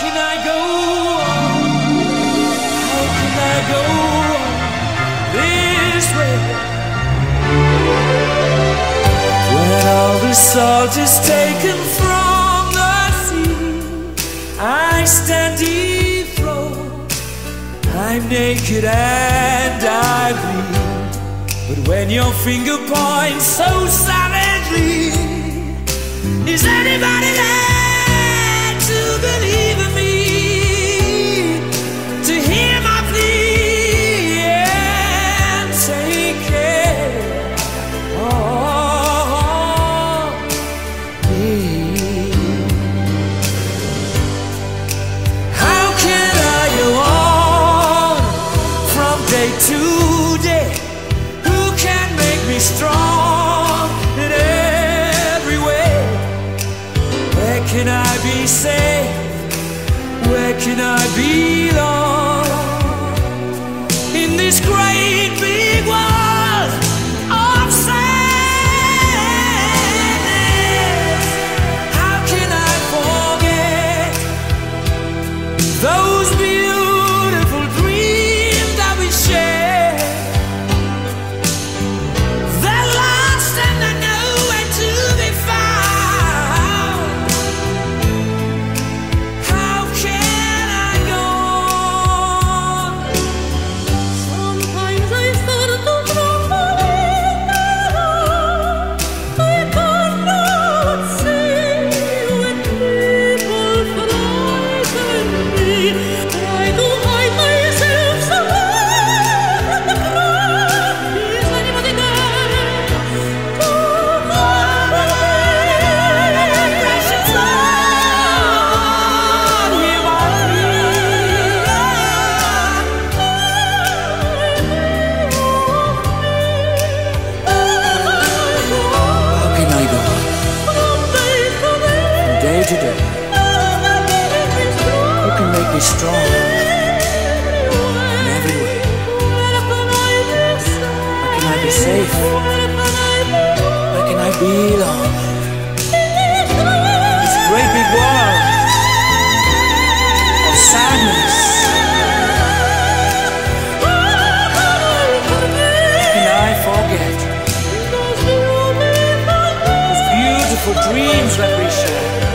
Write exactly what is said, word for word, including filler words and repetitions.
can I go on? How can I go on this way? When all the salt is taken from the sea, I stand dethroned. I'm naked and I bleed. But when your finger points so savagely, is anybody there to believe in me? To hear my plea and take care of me? How can I go on from day to day? Who can make me strong in every way? Where can I be safe? Where can I belong? In this great big world of sadness, how can I forget those beautiful dreams that we shared? They're lost and they're nowhere to be found. How can I go on? Sometimes I start to tremble in the dark. I cannot see when people frighten me. Try to hide myself somewhere from the crowd. Is anybody there to comfort me? Precious Lord, hear my plea. How can I go on From day to day, from day to day? Who can make me strong in every way? Where can I be safe? Where can I belong? This great big world of sadness. Can I forget those beautiful dreams that we shared?